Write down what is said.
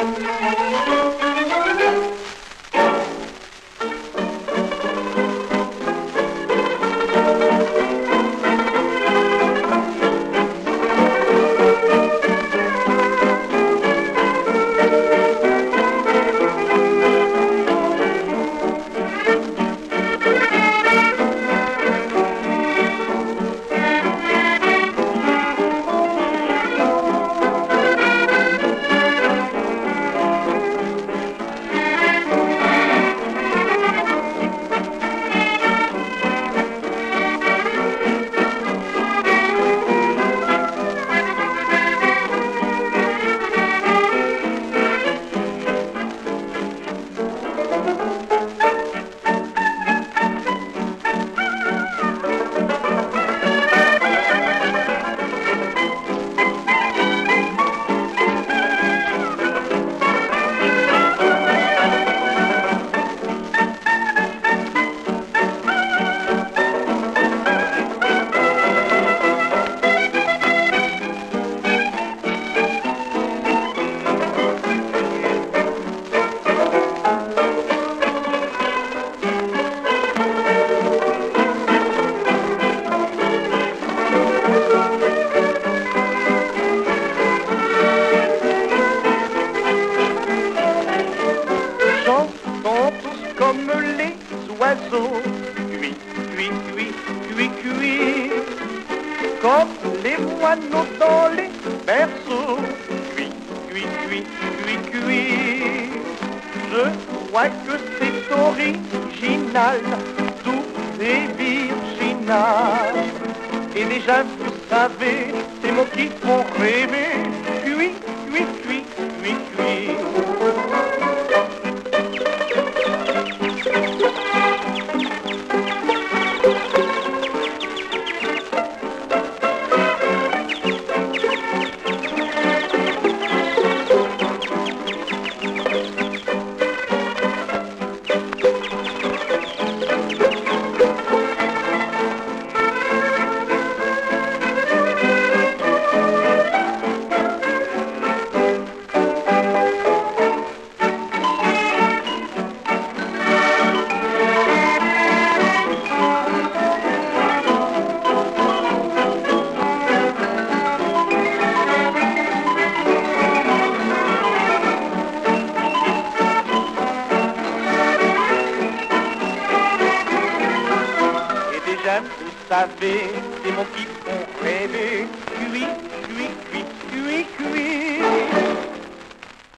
comme les oiseaux, cuit, cuit, cuit, cuit, cuit, comme les moineaux dans les berceaux, cuit, cuit, cuit, cuit, cuit. Je crois que c'est original, tout est virginal. Et déjà, vous savez, ces mots qui font rêver, cuit, cuit, cuit, cuit, cuit. Vous savez, c'est mots qui font rêver, cuit, cuit, cuit, cuit, cuit.